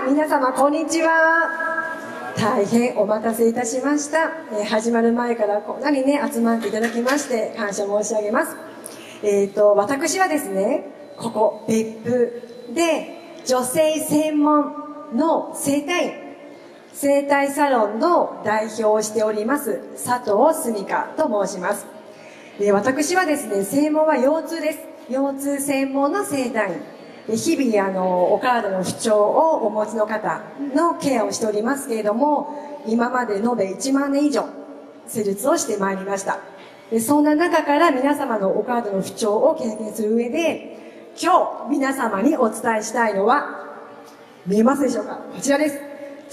皆様こんにちは。大変お待たせいたしました。始まる前からこんなにね集まっていただきまして感謝申し上げます。私はですね、ここ別府で女性専門の整体サロンの代表をしております佐藤澄香と申します。私はですね、専門は腰痛です。腰痛専門の整体院。日々お体の不調をお持ちの方のケアをしておりますけれども、今まで延べ1万年以上施術をしてまいりました。そんな中から皆様のお体の不調を経験する上で、今日皆様にお伝えしたいのは、見えますでしょうか？こちらです。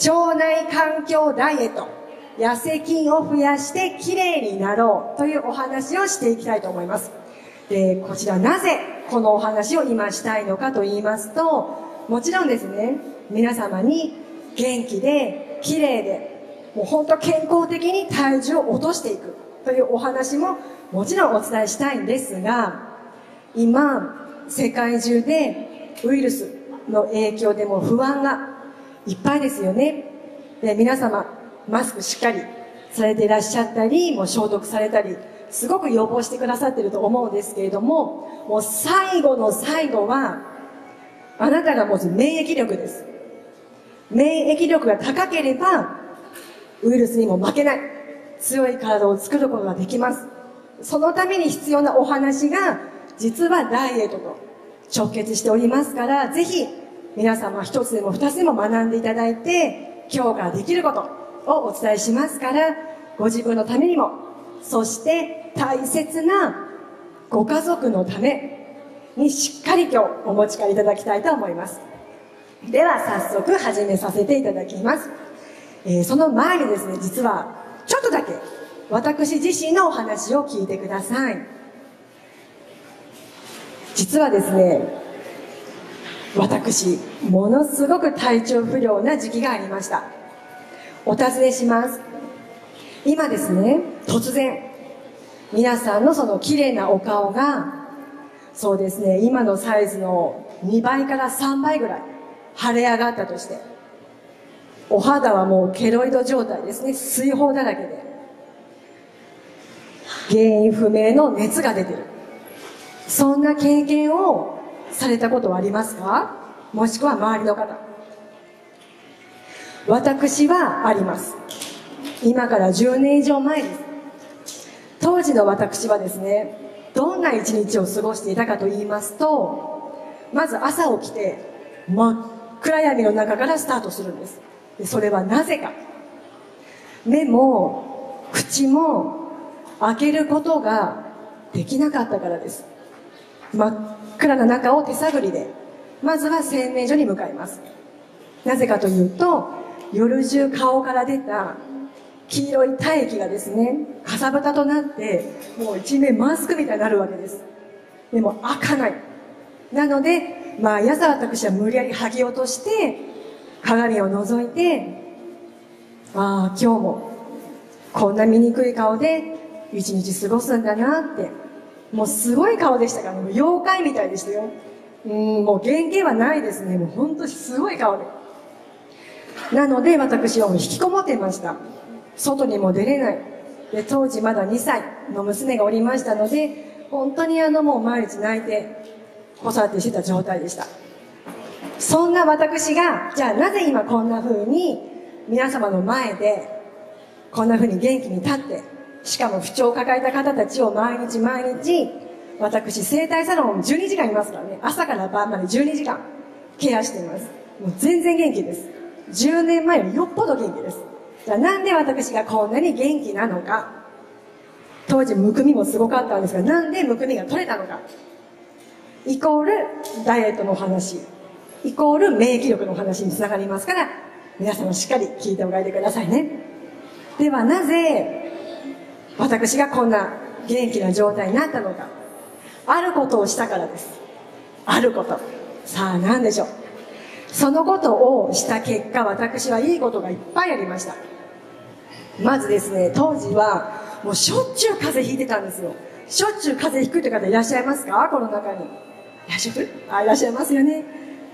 腸内環境ダイエット、痩せ筋を増やしてきれいになろうというお話をしていきたいと思います。で、こちらなぜこのお話を今したいのかと言いますと、もちろんですね、皆様に元気できれいでもう本当健康的に体重を落としていくというお話ももちろんお伝えしたいんですが、今世界中でウイルスの影響でも不安がいっぱいですよね。で、皆様マスクしっかりされていらっしゃったり、もう消毒されたり、すごく予防してくださっていると思うんですけれども、もう最後の最後はあなたが持つ免疫力です。免疫力が高ければウイルスにも負けない強い体を作ることができます。そのために必要なお話が実はダイエットと直結しておりますから、ぜひ皆様一つでも二つでも学んでいただいて、今日からできることをお伝えしますから、ご自分のためにも、そして大切なご家族のためにしっかり今日お持ち帰りいただきたいと思います。では早速始めさせていただきます。その前にですね、実はちょっとだけ私自身のお話を聞いてください。実はですね、私ものすごく体調不良な時期がありました。お尋ねします。今ですね、突然皆さんのその綺麗なお顔が、そうですね、今のサイズの2倍から3倍ぐらい腫れ上がったとして、お肌はもうケロイド状態ですね、水疱だらけで原因不明の熱が出てる、そんな経験をされたことはありますか？もしくは周りの方。私はあります。今から10年以上前です。当時の私はですね、どんな一日を過ごしていたかと言いますと、まず朝起きて真っ暗闇の中からスタートするんです。で、それはなぜか、目も口も開けることができなかったからです。真っ暗な中を手探りでまずは洗面所に向かいます。なぜかというと、夜中顔から出た黄色い体液がですね、かさぶたとなってもう一面マスクみたいになるわけです。でも開かない。なので毎朝私は無理やり剥ぎ落として鏡を覗いて、ああ今日もこんな醜い顔で一日過ごすんだなって、もうすごい顔でしたから、もう妖怪みたいでしたよ。もう原型はないですね。もう本当にすごい顔で。なので私はもう引きこもっていました。外にも出れない。で、当時まだ2歳の娘がおりましたので、本当にもう毎日泣いて子育てしてた状態でした。そんな私が、じゃあなぜ今こんな風に皆様の前でこんな風に元気に立って、しかも不調を抱えた方たちを毎日毎日、私整体サロン12時間いますからね、朝から晩まで12時間ケアしています。もう全然元気です。10年前よりよっぽど元気です。じゃあなんで私がこんなに元気なのか。当時むくみもすごかったんですが、なんでむくみが取れたのか、イコールダイエットの話、イコール免疫力の話につながりますから、皆様しっかり聞いておいてくださいね。ではなぜ私がこんな元気な状態になったのか。あることをしたからです。あること。さあ何でしょう。そのことをした結果、私はいいことがいっぱいありました。まずですね、当時はもうしょっちゅう風邪ひいてたんですよ。しょっちゅう風邪ひくという方いらっしゃいますか？この中にいらっしゃる？いらっしゃいますよね。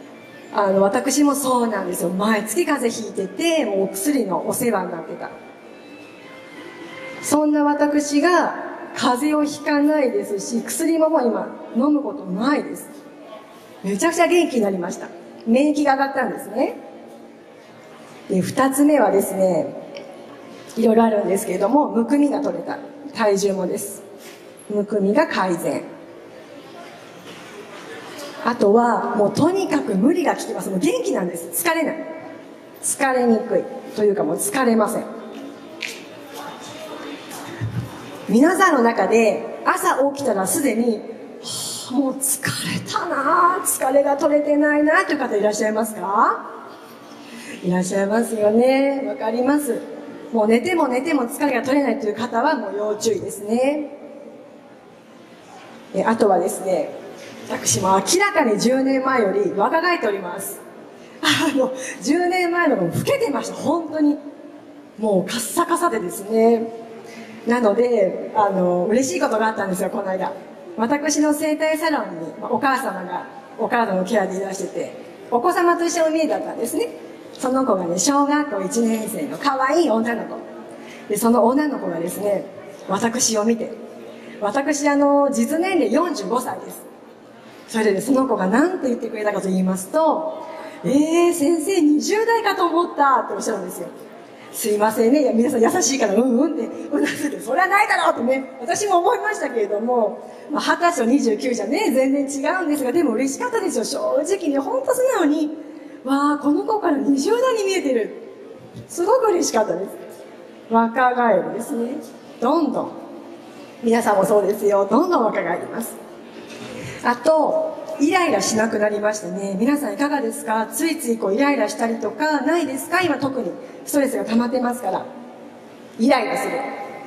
私もそうなんですよ。毎月風邪ひいてて、もうお薬のお世話になってた。そんな私が風邪をひかないですし、薬ももう今飲むことないです。めちゃくちゃ元気になりました。免疫が上がったんですね。で、二つ目はですね、いろいろあるんですけれども、むくみが取れた。体重もです。むくみが改善。あとは、もうとにかく無理が効きます。もう元気なんです。疲れない。疲れにくい。というかもう疲れません。皆さんの中で朝起きたらすでに、もう疲れたなぁ、疲れが取れてないなという方いらっしゃいますか？いらっしゃいますよね。わかります。もう寝ても寝ても疲れが取れないという方はもう要注意ですね。あとはですね、私も明らかに10年前より若返っております。10年前のも老けてました。本当に。もうカッサカサでですね。なので、嬉しいことがあったんですよ、この間。私の整体サロンに、お母様がお体のケアでいらしてて、お子様と一緒の家だったんですね。その子がね、小学校1年生の可愛い女の子。で、その女の子がですね、私を見て、私、実年齢45歳です。それでね、その子が何と言ってくれたかと言いますと、先生20代かと思ったっておっしゃるんですよ。すいませんね。いや、皆さん優しいからうんうんってうなずいて、それはないだろうってね、私も思いましたけれども、20歳と29じゃね、全然違うんですが、でも嬉しかったですよ。正直に、ほんと素直に、わあ、この子から20代に見えてる。すごく嬉しかったです。若返るですね。どんどん。皆さんもそうですよ。どんどん若返ります。あと、イライラしなくなりましたね。皆さんいかがですか？ついついイライラしたりとかないですか？今特にストレスが溜まってますから。イライラする。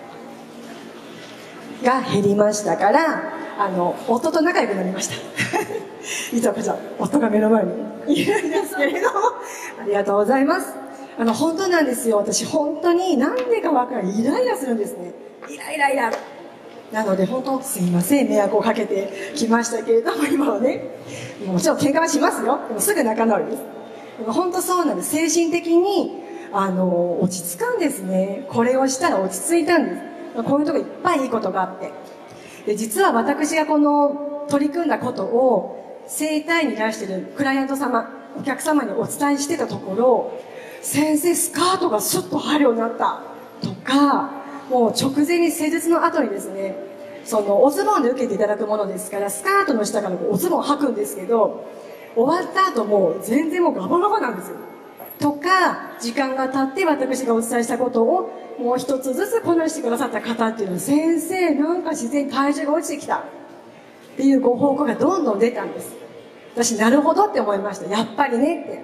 が減りましたから、夫と仲良くなりました。実はこちら、夫が目の前にいるんですけれども、ありがとうございます。本当なんですよ。私本当になんでかわからない。イライラするんですね。イライラ。なので本当すいません、迷惑をかけてきましたけれども、今はね、もちろん喧嘩はしますよ。でもすぐ仲直りです。でも本当そうなんです。精神的に、落ち着くんですね。これをしたら落ち着いたんです。こういうとこいっぱいいいことがあって。で、実は私がこの取り組んだことを、整体にいらしているクライアント様、お客様にお伝えしてたところ、先生スカートがスッと入るようになったとか、もう直前に施術の後にですね、おズボンで受けていただくものですから、スカートの下からおズボンを履くんですけど、終わった後もう全然もうガバガバなんですよ。とか、時間が経って私がお伝えしたことをもう一つずつこなしてくださった方っていうのは、先生なんか自然に体重が落ちてきたっていうご報告がどんどん出たんです。私なるほどって思いました。やっぱりねって。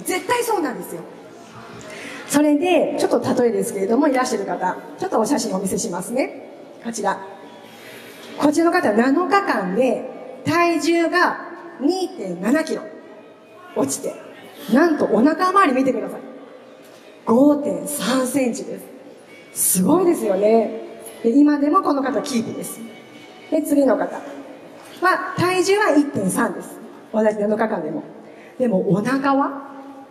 絶対そうなんですよ。それで、ちょっと例えですけれども、いらっしゃる方、ちょっとお写真をお見せしますね。こちら。こちらの方は7日間で体重が 2.7 キロ落ちて、なんとお腹周り見てください。5.3 センチです。すごいですよね。で、今でもこの方キープです。で、次の方は体重は 1.3 です。同じ7日間でも。でもお腹は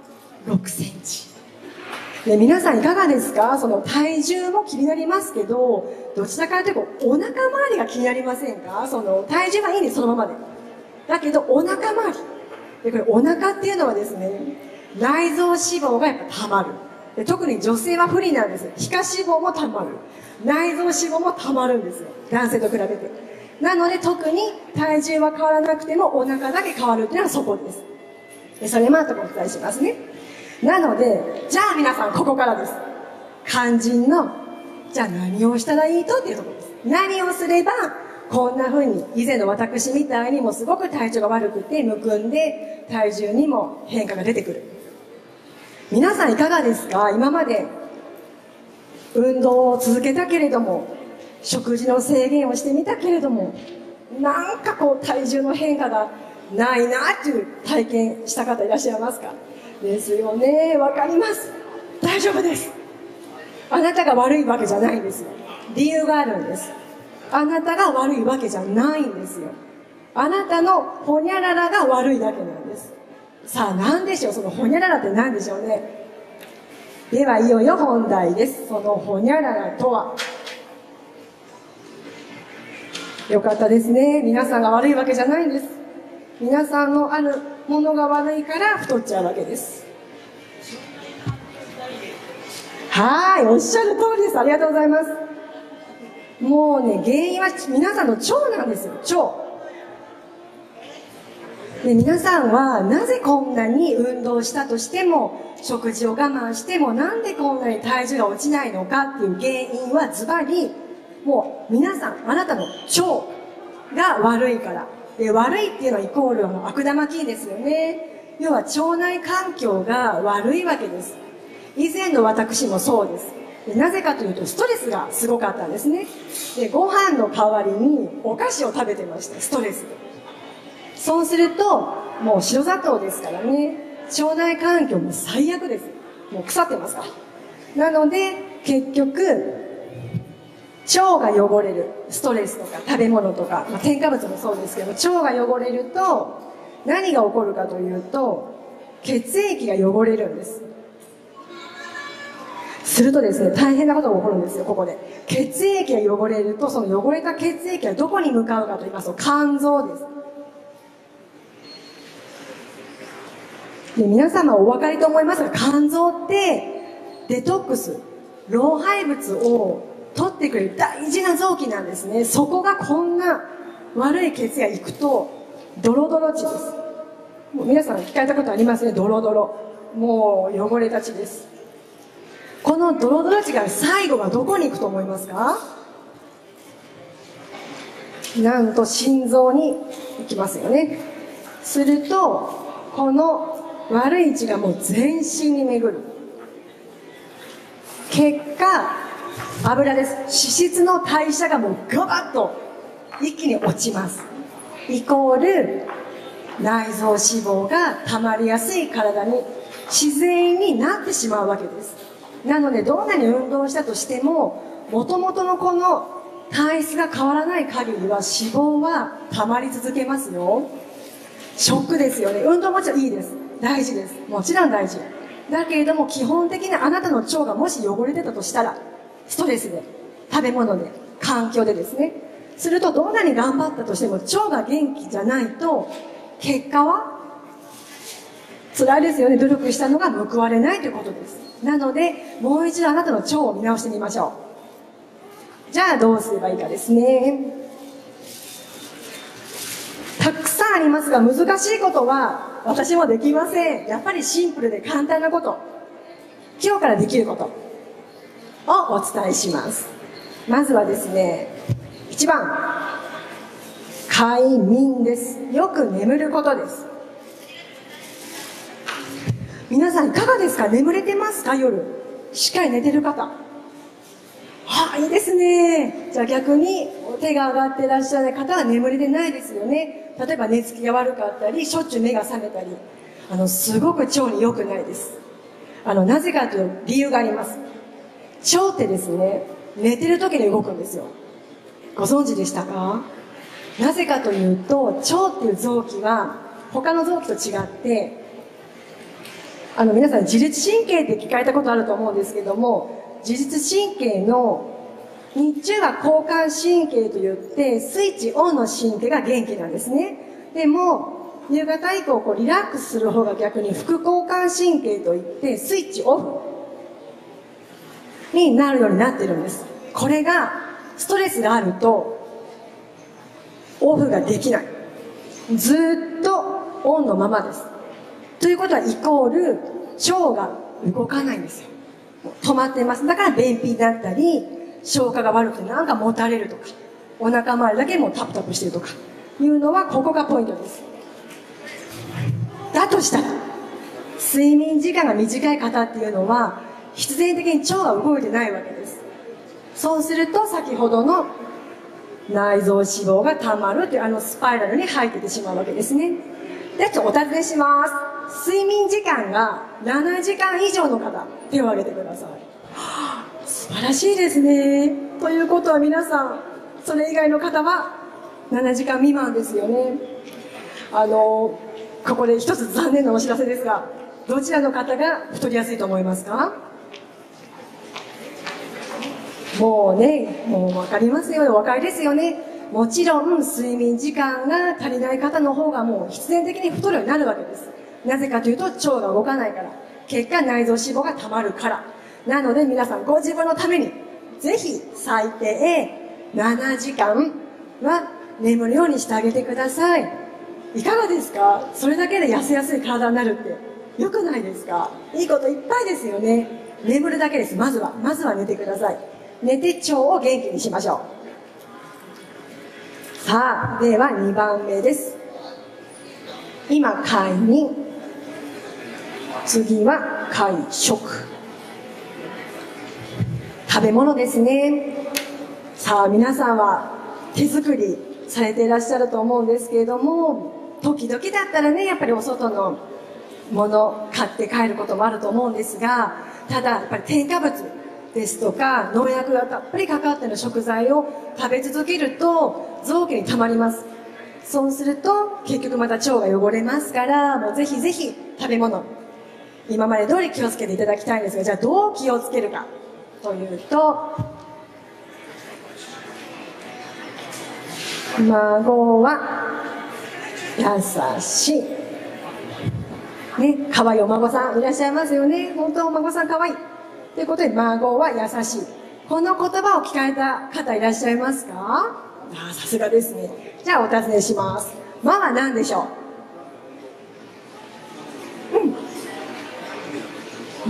6センチ。で、皆さんいかがですか？体重も気になりますけど、どちらかというとお腹周りが気になりませんか？体重はいいんです、そのままで。だけどお腹周り。で、これお腹っていうのはですね、内臓脂肪がやっぱ溜まる。で、特に女性は不利なんです。皮下脂肪も溜まる。内臓脂肪も溜まるんですよ。男性と比べて。なので特に体重は変わらなくてもお腹だけ変わるっていうのはそこです。で、それも後でお伝えしますね。なので、じゃあ皆さんここからです。肝心の、じゃあ何をしたらいいとっていうところです。何をすれば、こんな風に、以前の私みたいにもすごく体調が悪くて、むくんで、体重にも変化が出てくる。皆さんいかがですか？今まで、運動を続けたけれども、食事の制限をしてみたけれども、なんか体重の変化がないなっていう体験した方いらっしゃいますか？ですよね。わかります。大丈夫です。あなたが悪いわけじゃないんですよ。理由があるんです。あなたが悪いわけじゃないんですよ。あなたのホニャララが悪いだけなんです。 さあ何でしょう、そのほにゃららって何でしょうね。ではいよいよ本題です。そのほにゃららとは。よかったですね。皆さんが悪いわけじゃないんです。皆さんのあるものが悪いから太っちゃうわけです。はい、おっしゃる通りです。ありがとうございます。もうね、原因は皆さんの腸なんですよ。腸で、皆さんはなぜこんなに運動したとしても食事を我慢してもなんでこんなに体重が落ちないのかっていう原因はズバリ、もう皆さん、あなたの腸が悪いから。で、悪いっていうのはイコール悪玉菌ですよね。要は腸内環境が悪いわけです。以前の私もそうです。で、なぜかというとストレスがすごかったんですね。で、ご飯の代わりにお菓子を食べてました。ストレスで。そうするともう白砂糖ですからね、腸内環境も最悪です。もう腐ってますから。なので結局腸が汚れる、ストレスとか食べ物とか、添加物もそうですけど、腸が汚れると何が起こるかというと血液が汚れるんです。するとですね、大変なことが起こるんですよ。ここで血液が汚れると、その汚れた血液はどこに向かうかと言いますと肝臓です。で、皆様お分かりと思いますが、肝臓ってデトックス、老廃物を取ってくれる大事な臓器なんですね。そこがこんな悪い血がいくとドロドロ血です。もう皆さん聞かれたことありますね。ドロドロ、もう汚れた血です。このドロドロ血が最後はどこに行くと思いますか？なんと心臓に行きますよね。するとこの悪い血がもう全身に巡る。結果油です。脂質の代謝がもうガバッと一気に落ちます。イコール内臓脂肪が溜まりやすい体に自然になってしまうわけです。なのでどんなに運動したとしても元々のこの体質が変わらない限りは脂肪は溜まり続けますよ。ショックですよね。運動もちろんいいです、大事です、もちろん大事だけれども、基本的にあなたの腸がもし汚れてたとしたら、ストレスで、食べ物で、環境でですね、するとどんなに頑張ったとしても腸が元気じゃないと結果は辛いですよね。努力したのが報われないということです。なのでもう一度あなたの腸を見直してみましょう。じゃあどうすればいいかですね。たくさんありますが、難しいことは私もできません。やっぱりシンプルで簡単なこと、今日からできることをお伝えします。まずはですね、1番、快眠です。よく眠ることです。皆さんいかがですか？眠れてますか？夜しっかり寝てる方。いいですね。じゃあ逆に手が上がっていらっしゃる方は眠れてないですよね。例えば寝つきが悪かったり、しょっちゅう目が覚めたり、すごく腸に良くないです。なぜかという理由があります。腸ってですね、寝てる時に動くんですよ。ご存知でしたか？なぜかというと、腸っていう臓器は他の臓器と違って、皆さん自律神経って聞かれたことあると思うんですけども、自律神経の日中は交感神経といってスイッチオンの神経が元気なんですね。でも夕方以降リラックスする方が逆に副交感神経といってスイッチオフになるようになってるんです。これがストレスがあるとオフができない、ずっとオンのままです。ということはイコール腸が動かないんですよ。止まってます。だから便秘だったり消化が悪くてなんかもたれるとか、お腹周りだけもうタプタプしてるとかいうのは、ここがポイントです。だとしたら睡眠時間が短い方っていうのは必然的に腸が動いてないわけです。そうすると先ほどの内臓脂肪がたまるというスパイラルに入っててしまうわけですね。ではちょっとお尋ねします。睡眠時間が7時間以上の方、手を挙げてください。素晴らしいですね。ということは皆さん、それ以外の方は7時間未満ですよね。 ここで一つ残念なお知らせですが、どちらの方が太りやすいと思いますか？もうね、もう分かりますよね、お分かりですよね。もちろん睡眠時間が足りない方の方がもう必然的に太るようになるわけです。なぜかというと腸が動かないから、結果内臓脂肪がたまるから。なので皆さんご自分のためにぜひ最低7時間は眠るようにしてあげてください。いかがですか？それだけで痩せやすい体になるって良くないですか？いいこといっぱいですよね。眠るだけです。まずは寝てください。寝て腸を元気にしましょう。さあ、では2番目です。今快眠、次は会食。食べ物ですね。さあ、皆さんは手作りされていらっしゃると思うんですけれども、時々だったらね、やっぱりお外のもの買って帰ることもあると思うんですが、ただやっぱり添加物ですとか農薬がたっぷりかかっている食材を食べ続けると臓器にたまります。そうすると結局また腸が汚れますから、もうぜひぜひ食べ物今まで通り気をつけていただきたいんですが、じゃあどう気をつけるかというと、孫は優しいね、可愛いお孫さんいらっしゃいますよね。本当お孫さん可愛いということで、孫は優しい、この言葉を聞かれた方いらっしゃいますか？さすがですね。じゃあお尋ねします。まは何でしょう？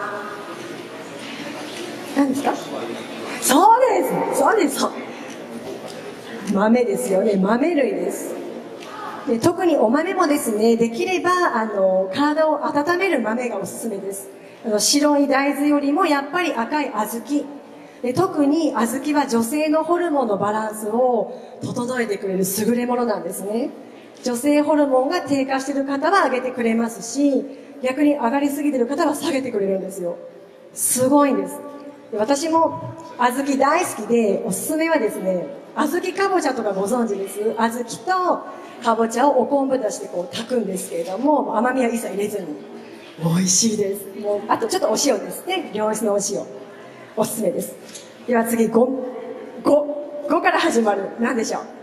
何ですか？そうです。豆ですよね。豆類です。で、特にお豆もですね、できれば体を温める豆がおすすめです。白い大豆よりもやっぱり赤い小豆で、特に小豆は女性のホルモンのバランスを整えてくれる優れものなんですね。女性ホルモンが低下している方は上げてくれますし、逆に上がりすぎている方は下げてくれるんですよ。すごいんです。私も小豆大好きで、おすすめはですね、小豆かぼちゃとかご存知です？小豆とかぼちゃをお昆布だしでこう炊くんですけれども、甘みは一切入れずに美味しいです。もうあとちょっとお塩ですね、良質のお塩、おすすめです。では次、5から始まる、何でしょう？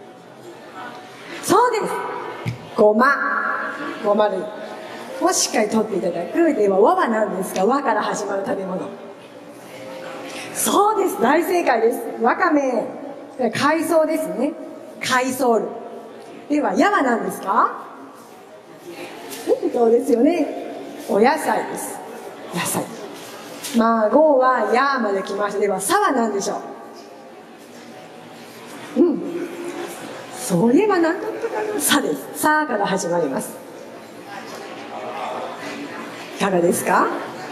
そうです、ごま類をしっかりとっていただく。では和は何ですか？和から始まる食べ物。そうです、大正解です。わかめ、海藻ですね、海藻類。ではやは何ですか？そうですよね、お野菜です。野菜。5はやまで来ました。ではさは何でしょう？そういえば何だったかな。さです。さから始まります。いかがですか？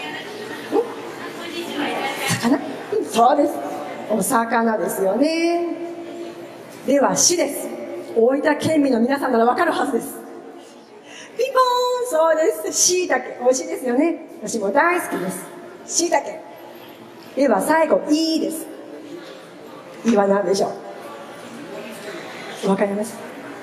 魚？そうです、お魚ですよね。ではしです。大分県民の皆さんなら分かるはずです。ピンポーン、そうです、しいたけ。美味しいですよね。私も大好きです、しいたけ。では最後、いです。いは何でしょう？分かります？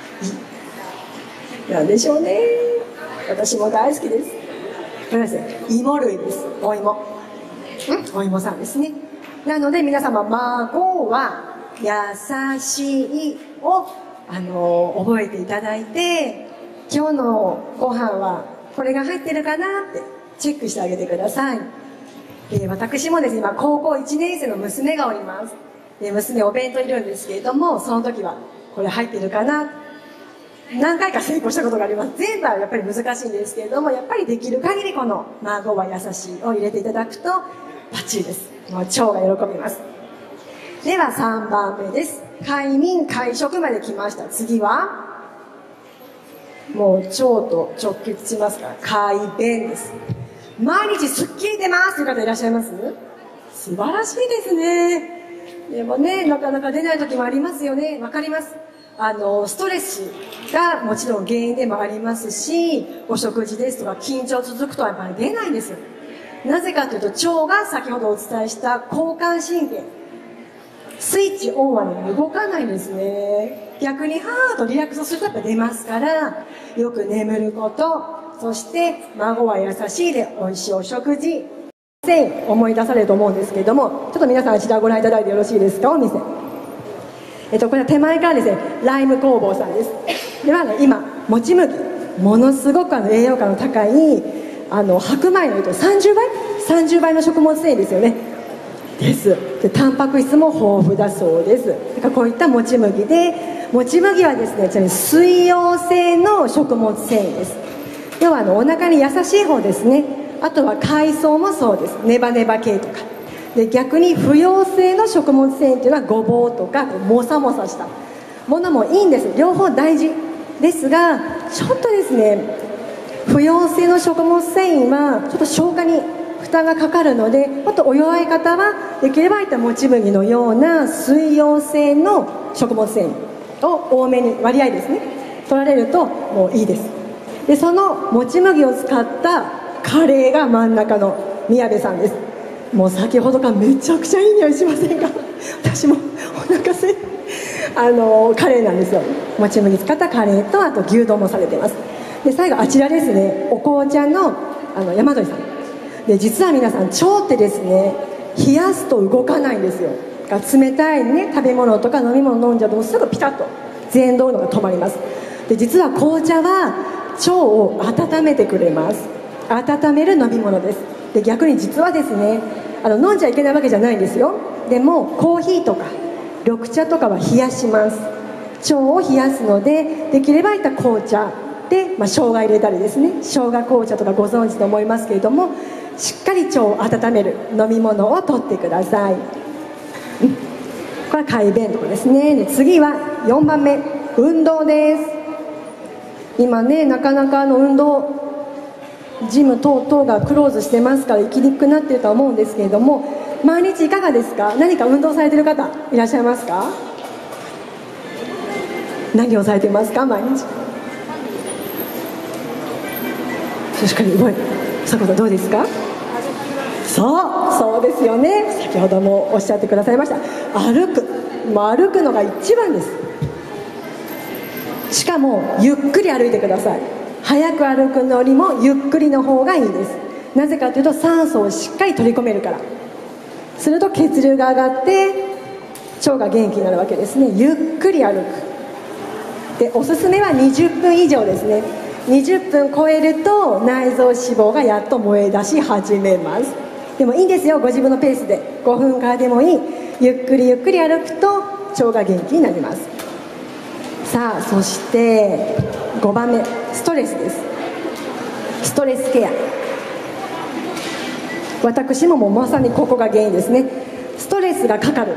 何でしょうね。私も大好きです。ごめんなさい、芋類です。お芋、お芋さんですね。なので皆様、孫は優しいを覚えていただいて、今日のご飯はこれが入ってるかなってチェックしてあげてください。私もですね、今高校1年生の娘がおります。娘お弁当いるんですけれども、その時はこれ入ってるかな、何回か成功したことがあります。全部はやっぱり難しいんですけれども、やっぱりできる限りこの孫は優しいを入れていただくとバッチリです。もう腸が喜びます。では3番目です。快眠、快食まで来ました。次はもう腸と直結しますから、快便です。毎日すっきり出ますという方いらっしゃいます？素晴らしいですね。でもね、なかなか出ない時もありますよね。わかります。ストレスがもちろん原因でもありますし、お食事ですとか緊張続くとやっぱり出ないんですよ。なぜかというと、腸が先ほどお伝えした交感神経、スイッチオンはね、動かないんですね。 逆にはーっとリラックスするとやっぱ出ますから、よく眠ること、そして孫は優しいで美味しいお食事、思い出されると思うんですけれども、ちょっと皆さんあちらご覧いただいてよろしいですか。お店、これは手前からですね、ライム工房さんです。では、今もち麦、ものすごく栄養価の高い白米の30倍の食物繊維ですよね。でタンパク質も豊富だそうです。だからこういったもち麦で、もち麦はですね、ちなみに水溶性の食物繊維です。要はお腹に優しい方ですね。あとは海藻もそうです。ネバネバ系とかで、逆に不溶性の食物繊維っていうのはごぼうとかもさもさしたものもいいんです。両方大事ですが、ちょっとですね、不溶性の食物繊維はちょっと消化に負担がかかるので、もっとお弱い方はできればいったもち麦のような水溶性の食物繊維を多めに割合ですね取られるともういいです。でそのもち麦を使ったカレーが真ん中の宮部さんです。もう先ほどからめちゃくちゃいい匂いしませんか。私もお腹すいカレーなんですよ。もち麦使ったカレーと、あと牛丼もされています。で最後あちらですね、お紅茶の山鳥さんで、実は皆さん腸ってですね、冷やすと動かないんですよ。冷たいね食べ物とか飲み物飲んじゃうとすぐピタッと前動のが止まります。で実は紅茶は腸を温めてくれます。温める飲み物です。で逆に実はですね、飲んじゃいけないわけじゃないんですよ。でもコーヒーとか緑茶とかは冷やします。腸を冷やすので、できればいった紅茶で、生姜入れたりですね、生姜紅茶とかご存知と思いますけれども、しっかり腸を温める飲み物をとってください。これは改便とかですね。で次は4番目、運動です。今ね、なかなか運動ジム等々がクローズしてますから行きにくくなっているとは思うんですけれども、毎日いかがですか。何か運動されている方いらっしゃいますか。何をされていますか。毎日確かに動いて、佐藤さんどうですか。そうですよね。先ほどもおっしゃってくださいました。歩くのが一番です。しかもゆっくり歩いてください。早く歩くのよりもゆっくりの方がいいです。なぜかというと酸素をしっかり取り込めるから。すると血流が上がって腸が元気になるわけですね。ゆっくり歩くで、おすすめは20分以上ですね。20分超えると内臓脂肪がやっと燃え出し始めます。でもいいんですよ、ご自分のペースで5分からでもいい。ゆっくりゆっくり歩くと腸が元気になります。さあそして5番目、ストレスです。ストレスケア、私もまさにここが原因ですね。ストレスがかかる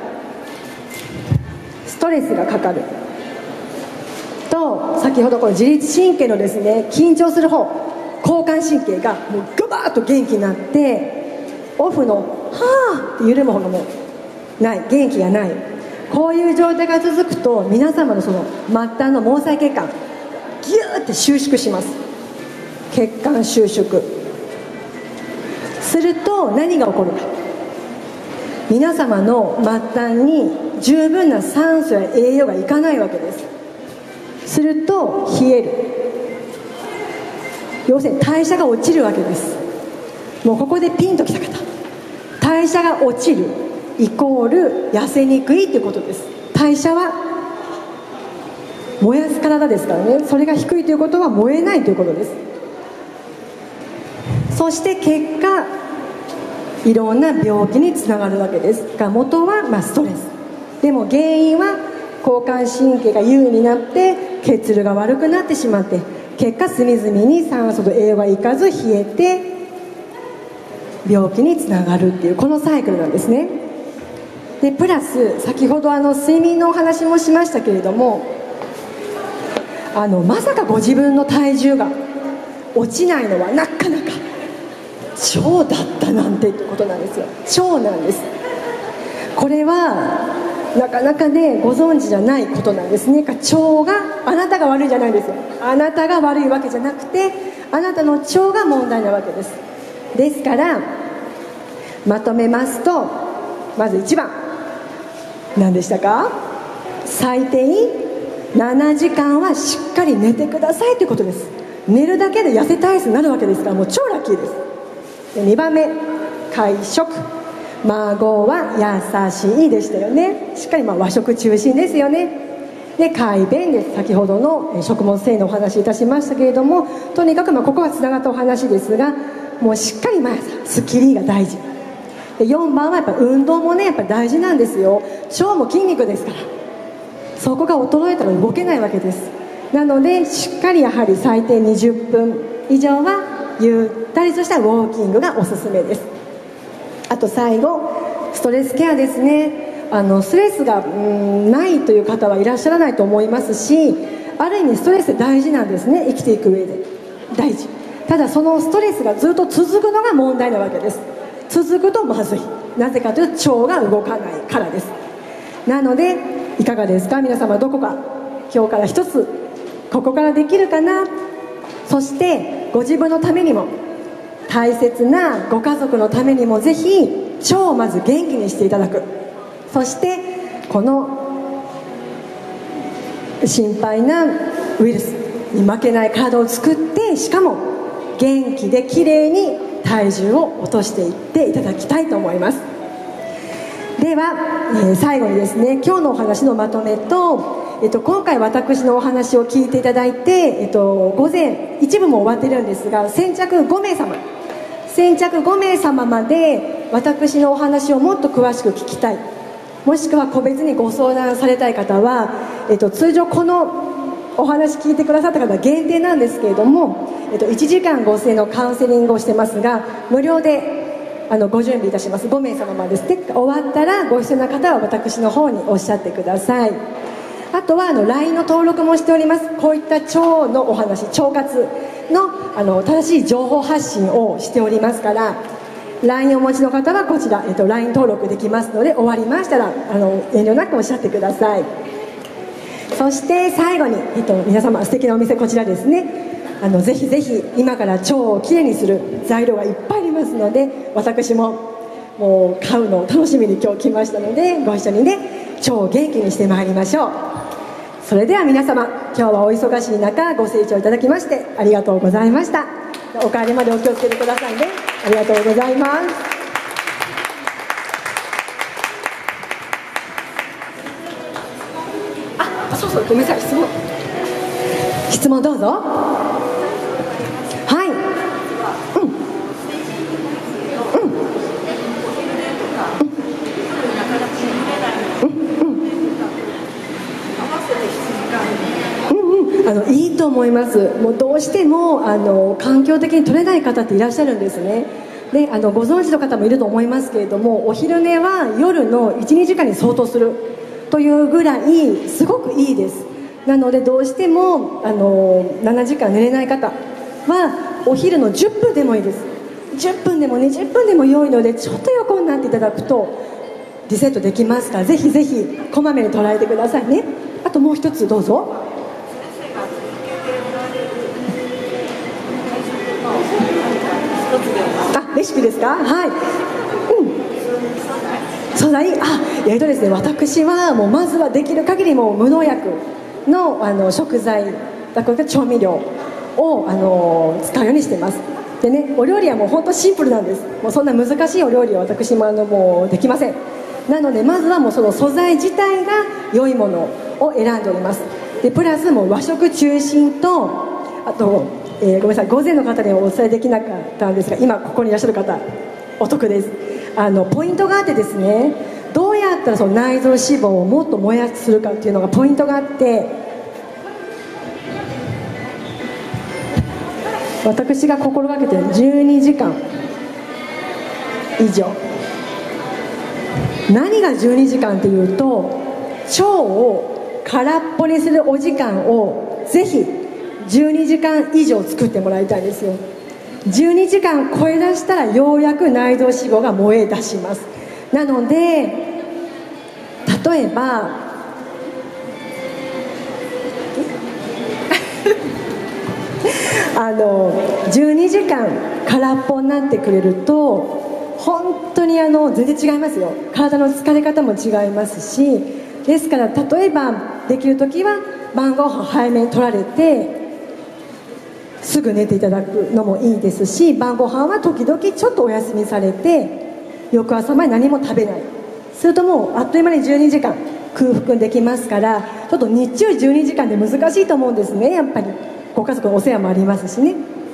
と、先ほどこの自律神経のですね、緊張する方、交感神経がもうグバーッと元気になって、オフのはーって緩む方がもうない、元気がない。こういう状態が続くと、皆様のその末端の毛細血管ギューって収縮します。血管収縮すると何が起こるか。皆様の末端に十分な酸素や栄養がいかないわけです。すると冷える、要するに代謝が落ちるわけです。もうここでピンときた方、代謝が落ちるイコール痩せにくいということです。代謝は燃やす体ですからね。それが低いということは燃えないということです。そして結果いろんな病気につながるわけですが、元はストレスでも、原因は交感神経が優位になって血流が悪くなってしまって、結果隅々に酸素と栄養がいかず冷えて病気につながるっていう、このサイクルなんですね。でプラス先ほど睡眠のお話もしましたけれども、まさかご自分の体重が落ちないのはなかなか腸だったなんてってことなんですよ。腸なんです。これはなかなかねご存知じゃないことなんですね。腸があなたが悪いじゃないんですよ。あなたが悪いわけじゃなくて、あなたの腸が問題なわけです。ですからまとめますと、まず1番何でしたか。最低 7時間はしっかり寝てくださいということです。寝るだけで痩せ体質になるわけですから、もう超ラッキーです。で2番目、会食。孫は優しいでしたよね。しっかり和食中心ですよね。で快便です。先ほどの食物繊維のお話いたしましたけれども、とにかくここはつながったお話ですが、もうしっかり毎朝スッキリが大事で、4番はやっぱ運動もねやっぱ大事なんですよ。腸も筋肉ですから、そこが衰えたら動けないわけです。なのでしっかりやはり最低20分以上はゆったりとしたウォーキングがおすすめです。あと最後、ストレスケアですね。ストレスがないという方はいらっしゃらないと思いますし、ある意味ストレスって大事なんですね。生きていく上で大事。ただそのストレスがずっと続くのが問題なわけです。続くとまずい。なぜかというと腸が動かないからです。なのでいかがですか皆様、どこか今日から一つここからできるかな。そしてご自分のためにも大切なご家族のためにもぜひ腸をまず元気にしていただく。そしてこの心配なウイルスに負けない体を作って、しかも元気できれいに体重を落としていっていただきたいと思います。では、最後にですね、今日のお話のまとめと、今回私のお話を聞いていただいて、午前一部も終わってるんですが、先着5名様まで私のお話をもっと詳しく聞きたい、もしくは個別にご相談されたい方は、通常このお話聞いてくださった方限定なんですけれども、1時間5000円のカウンセリングをしてますが、無料でご準備いたします。5名様までで終わったらご必要な方は私の方におっしゃってください。あとはLINE の登録もしております。こういった腸のお話、腸活の正しい情報発信をしておりますから、 LINE をお持ちの方はこちら、LINE 登録できますので、終わりましたら遠慮なくおっしゃってください。そして最後に、皆様素敵なお店こちらですね。ぜひぜひ今から腸をきれいにする材料がいっぱいありますので、私ももう買うのを楽しみに今日来ましたので、ご一緒にね腸を元気にしてまいりましょう。それでは皆様、今日はお忙しい中ご清聴いただきましてありがとうございました。お帰りまでお気をつけてくださいね。ありがとうございます。そうそう、ごめんなさい、質問どうぞ。はい。いいと思います。もうどうしても環境的に取れない方っていらっしゃるんですね。でご存知の方もいると思いますけれども、お昼寝は夜の 1,2 時間に相当するというぐらいすごくいいです。なのでどうしても7時間寝れない方はお昼の10分でもいいです。10分でも20分でも良いので、ちょっと横になっていただくとリセットできますから、ぜひぜひこまめに捉えてくださいね。あともう一つどうぞ。レシピですか。はい。素材、ですね、私はもうまずはできる限りもう無農薬の食材だとか調味料を使うようにしてます。でね、お料理はもう本当シンプルなんです。もうそんな難しいお料理は私ももうできません。なのでまずはもうその素材自体が良いものを選んでおります。でプラスもう和食中心と、あと、ごめんなさい、午前の方にはお伝えできなかったんですが、今ここにいらっしゃる方お得です。ポイントがあってですね、どうやったらその内臓脂肪をもっと燃やするかっていうのがポイントがあって、私が心がけている12時間以上。何が12時間っていうと、腸を空っぽにするお時間をぜひ12時間以上作ってもらいたいんですよ。12時間超え出したらようやく内臓脂肪が燃え出します。なので例えば12時間空っぽになってくれると本当に全然違いますよ。体の疲れ方も違いますし、ですから例えばできる時は晩ご飯早めに取られてすぐ寝ていただくのもいいですし、晩ご飯は時々ちょっとお休みされて翌朝まで何も食べない、するともうあっという間に12時間空腹できますから、ちょっと日中12時間で難しいと思うんですね。やっぱりご家族のお世話もありますしね。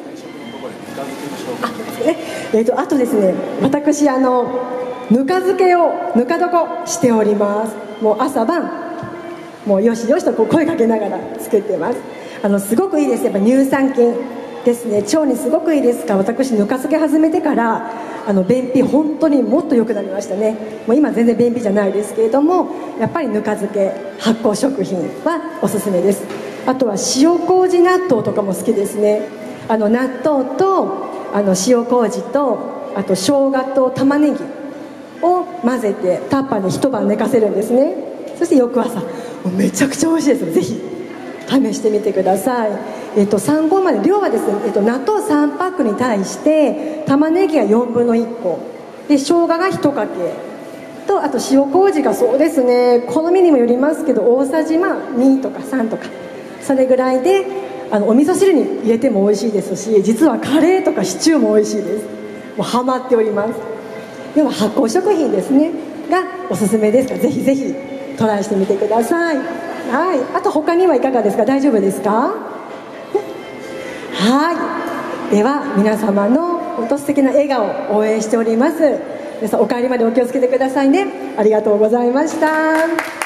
あとですね、私ぬか漬けをぬか床しております。もう朝晩もうよしよしとこう声かけながら作ってます。すごくいいです。やっぱ乳酸菌ですね、腸にすごくいいですから、私ぬか漬け始めてから便秘本当にもっと良くなりましたね。もう今全然便秘じゃないですけれども、やっぱりぬか漬け発酵食品はおすすめです。あとは塩麹納豆とかも好きですね。納豆と塩麹とあと生姜と玉ねぎを混ぜてタッパーに一晩寝かせるんですね。そして翌朝もうめちゃくちゃ美味しいですので、ぜひ試してみてください。3合まで量はですね、納豆3パックに対して玉ねぎが4分の1個で、生姜が1かけと、あと塩麹がそうですね、好みにもよりますけど大さじ2とか3とかそれぐらいで、お味噌汁に入れても美味しいですし、実はカレーとかシチューも美味しいです。もうハマっております。では発酵食品ですねがおすすめですから、ぜひぜひトライしてみてください。はい、あと他にはいかがですか？大丈夫ですか？はい、では皆様の本当素敵な笑顔を応援しております。皆さんお帰りまでお気をつけてくださいね。ありがとうございました。